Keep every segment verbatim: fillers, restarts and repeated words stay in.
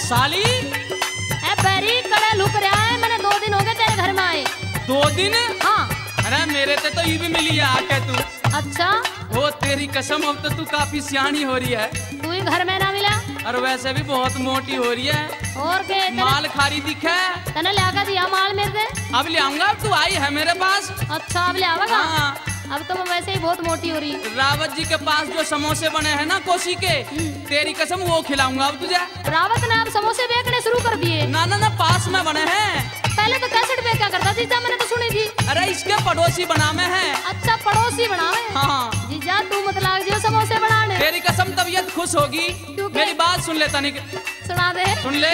साली ए बैरी कड़ा लुक रहा है, मैंने दो दिन हो गए तेरे घर में आए। दो दिन? हाँ। अरे मेरे ते तो ये भी मिली है आके तू। अच्छा वो तेरी कसम, अब तो तू काफी सियानी हो रही है। तू ही घर में ना मिला? और वैसे भी बहुत मोटी हो रही है। और के माल खारी दिखे तने लाकर दिया माल मेरे से? अब ले आऊंगा, अब तू आई है मेरे पास। अच्छा अब ले आवागा? हाँ। अब तो मैं वैसे ही बहुत मोटी हो रही। रावत जी के पास जो समोसे बने हैं ना कोसी के, तेरी कसम वो खिलाऊंगा अब तुझे। रावत ने अब समोसे बेचने शुरू कर दिए? ना ना ना, पास में बने हैं। पहले तो कैसेट बेचा करता जीजा, मैंने तो सुनी थी। अरे इसके पड़ोसी बनावे हैं। अच्छा पड़ोसी बनावे? हाँ। जीजा तू मत लाग जियो समोसे बनाने। तेरी कसम तबीयत खुश होगी। मेरी बात सुन ले तनिक। सुना दे। सुन ले।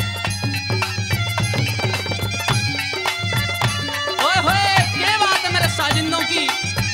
ओए होए, क्या बात है मेरे साजिंदों की।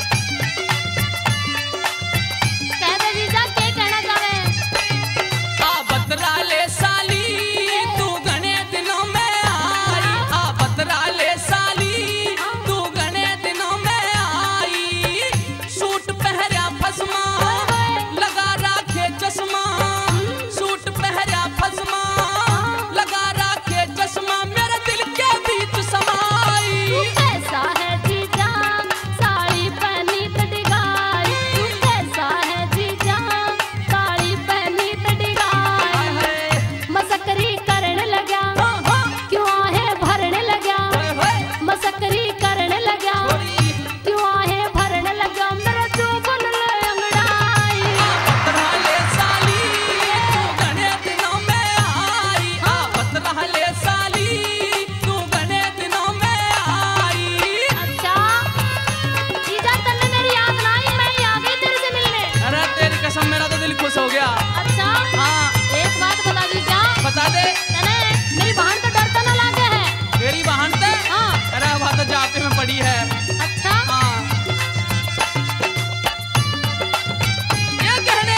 कह दे जीजा, क्या कहना चाह रहे हैं? आ बतरा ले साली, तू घने दिनों में आई। आ बतरा ले साली, तू घने दिनों में आई। सूट पहरा फसमा, लगा राखे चश्मा। सूट पहरा फसमा, लगा राखे चश्मा। मेरे दिल के बीच समाई। तू कैसा है जीजा, साड़ी पहनी तो डिगाई। तू कैसा है जीजा, साड़ी पहनी तो डिगाई। मसकरी करने लगा, क्यों आहे भरने लगा। मसकरी करने लगा, क्यों आहे भरने लगा। मेरा चुबन ले अंगड़ाई। बतरा ले साली, तू घने दिनों में आई। आ बतरा ले साली, तू घने दिनों में आई। अच्छा जीजा तन्ने मेरी याद ना आई, मैं ही आ गई तेरे से मिलने। अरे तेरी कसम, मेरा तो दिल खुश हो गया। अच्छा हाँ एक बात बता जीजा, बता दे। तने मेरी बहन तो डरता ना लागे है? तेरी बहन ते? हाँ। अरे वह तो जाते में पड़ी है। अच्छा हाँ। ये कहने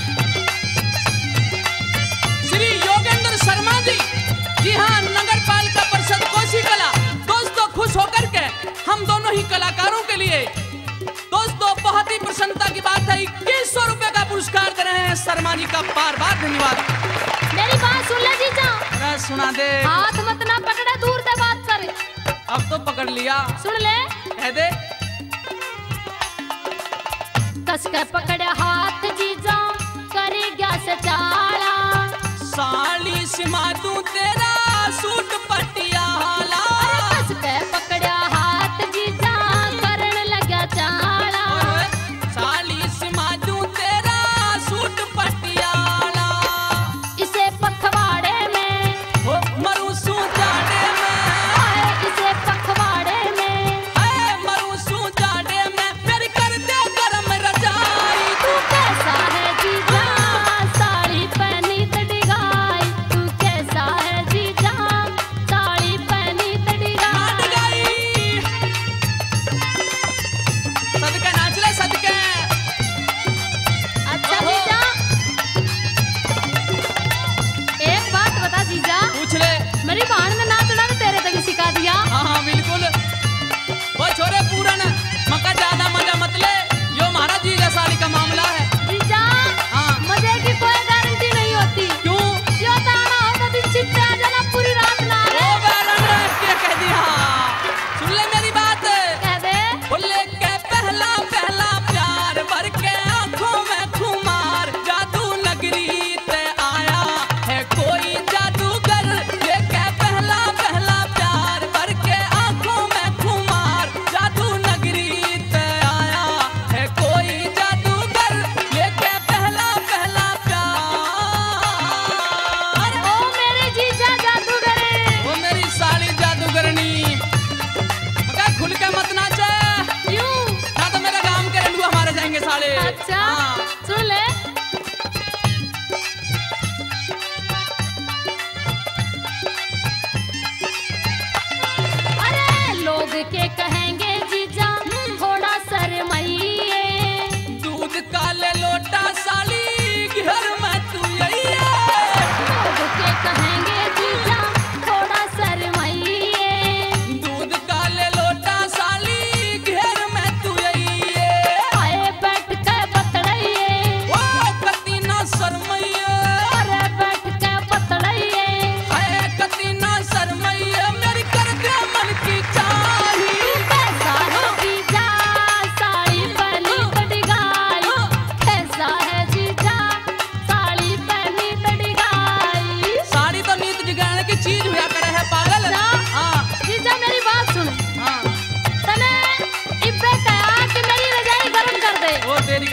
श्री योगेंद्र शर्मा जी, जी हाँ, नगर पालिका परिषद कोसी कला। दोस्तों खुश होकर के हम दोनों ही कलाकारों के लिए दोस्तों बहुत ही प्रसन्नता की बात है, इक्कीस सौ रुपए का पुरस्कार दे रहे हैं। शर्मा जी का बार बार धन्यवाद। मेरी बात सुन ले जीजा। अरे सुना दे। हाथ मत ना पकड़े, दूर से बात कर। अब तो पकड़ लिया। सुन ले। कह दे। कस के पकड़े हाथ जीजा, करे गया से चाला। साली सिमा तू तेरा सूट पटियाला। कस के पकड़े हाथ जीजा, करन लगा चाला। साली सिमा तू तेरा सूट पटियाला। इसे पखवाड़े में हो मरू सू जाड़े में। आए, इसे पखवाड़े में ऐ मरू सू जाड़े में। मेरी कर दे गरम रजाई। तू कैसा है जीजा, साड़ी पहनी तो डिगाई। तू कैसा है जीजा,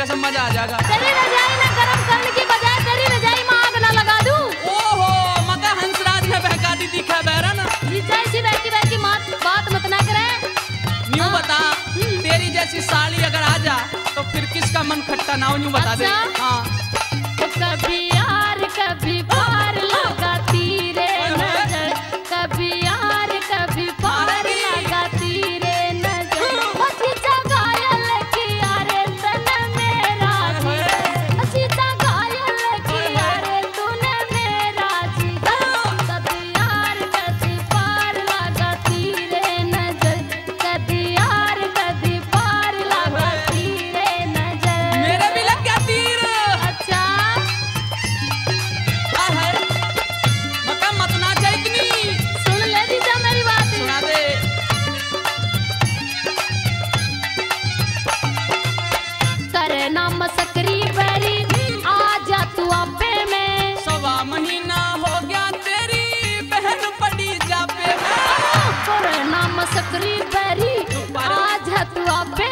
कसम मजा आ जाएगा। तेरी रजाई ना गरम करने की बजाय तेरी रजाई में आग ना लगा दूं। ओहो मका हंसराज में बहका दी दिखा बहरा ना। जीजा ऐसी बहकी बहकी बात बात मत ना करे। न्यू बता तेरी जैसी साली अगर आ जा तो फिर किसका मन खट्टा ना हो, न्यू बता दे। अच्छा? हाँ तो कभी यार कभी पार लगाती रे नजर, कभी यार कभी पार लगाती रे नजर। ओ जीजा घायल किया रे तूने मेरा जीजा, जीजा घायल किया रे तूने मेरा जीजा। कभी यार कभी पार लगाती रे नजर, कभी यार कभी पार लगाती रे नजर। मेरे भी लग गया तीर। अच्छा है मका मत ना चाहिए इतनी। सुन ले जीजा मेरी बात। सुना दे। करे ना मसकरी बैरी आजा तू आपे में। सवा महीना हो गया तेरी बहन पड़ी जापे में। करे ना मसकरी बैरी आजा तू आपे